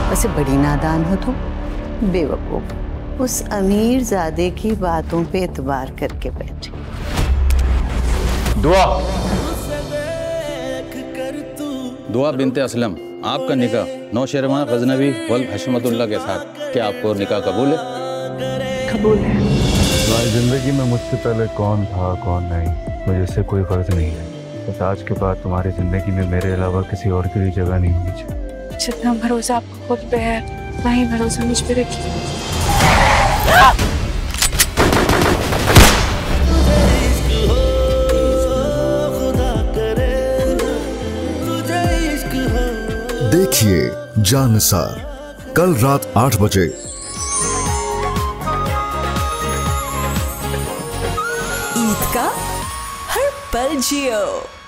वैसे बड़ी नादान हो तुम, बेवकूफ। उस अमीर ज़ादे की बातों पे एतबार करके बैठे। दुआ दुआ बिनते असलम, आपका निकाह नौशेरवान गजनवी वल हशमतुल्लाह के साथ, क्या आपको निकाह कबूल है? कबूल है। तुम्हारी जिंदगी में मुझसे पहले कौन था कौन नहीं, मुझे इससे कोई गर्ज नहीं है। बस आज के बाद तुम्हारी जिंदगी में मेरे अलावा किसी और की भी जगह नहीं होनी चाहिए। जितना भरोसा आपको खुद पे है, उतना ही भरोसा मुझ पे रखिए। देखिए जानसार कल रात 8 बजे। ईद का हर पल जियो।